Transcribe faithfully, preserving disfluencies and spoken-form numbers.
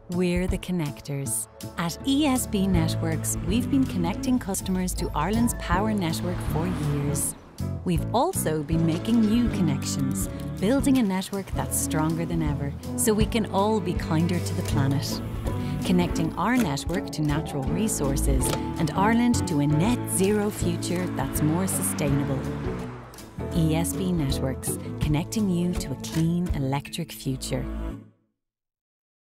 We're the connectors. At E S B Networks, we've been connecting customers to Ireland's power network for years. We've also been making new connections, building a network that's stronger than ever, so we can all be kinder to the planet. Connecting our network to natural resources and Ireland to a net zero future that's more sustainable. E S B Networks, connecting you to a clean electric future.